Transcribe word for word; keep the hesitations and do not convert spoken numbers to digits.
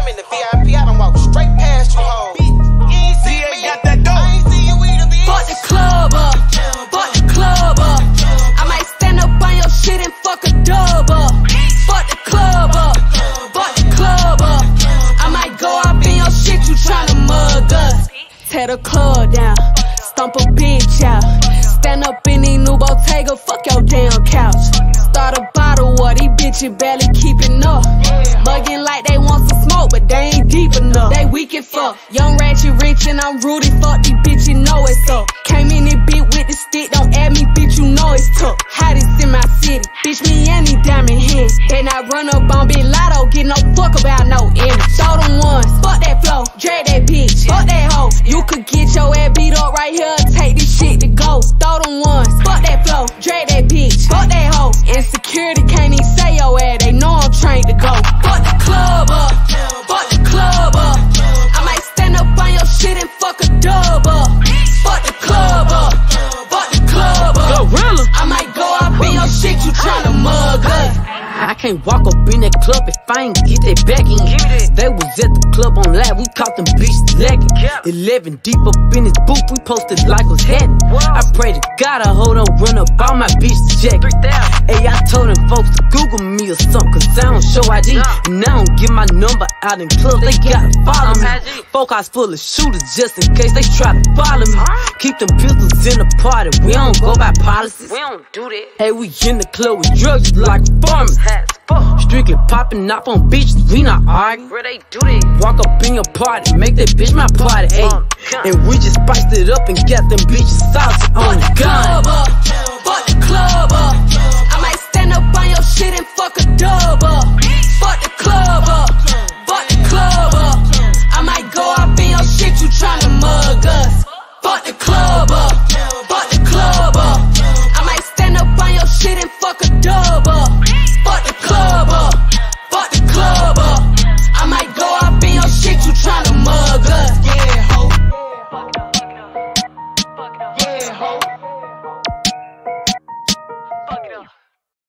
I'm in the V I P, I done walk straight past you, ho. You ain't see me, got that dope. I ain't see you either, bitch. Fuck the club up, fuck the club up. I might stand up on your shit and fuck a dub up. Fuck the club up, fuck the club up. I might go up in your shit, you tryna mug us. Tear the club down, stomp a bitch out. Stand up in these new Bottega, fuck your damn couch. Start a bottle of these bitches barely keeping up. Muggin like they want some smoke, but they ain't deep enough. They weak as fuck, young ratchet rich and I'm Rudy. Fuck these bitches, know it's up. Came in this bitch with the stick, don't add me, bitch, you know it's tough. Hottest in my city, bitch, me and these diamond heads. They not run up on big Latto, get no fuck about no image. Show them ones, fuck that flow, drag that bitch, fuck that hoe. You could get your ass beat up right here, take this shit to go. Throw them ones, fuck that flow, drag that bitch, fuck that hoe. Insecurity can't even say your ass, they know I'm trained to go. Fuck the club up, fuck the club up. I might stand up on your shit and fuck a dub up. Fuck the club up, fuck the club up. Gorilla. I might go up in your shit, you tryna mug us. I can't walk up in that club if I ain't get that back in. They was at the club on live, we caught them bitches lacking. Eleven deep up in this booth, we posted like was heading. I pray to God I hold on, run up all my bitches jacket. Hey, I told them folks to Google me or something, cause I don't show I D. And I don't get my number out in clubs, they gotta follow me. Focus full of shooters just in case they try to follow me. Keep them pistols in the party, we don't go by policies. We don't do that. Hey, we in the club with drugs like farmers. Strictly popping off on bitches, we not arguing. Where they do that? Walk up in your party, make that bitch my party, ayy. And we just spiced it up and got them bitches saucy on the gun. Fuck the club up, fuck the club up. I might stand up on your shit and fuck a dub up. Fuck the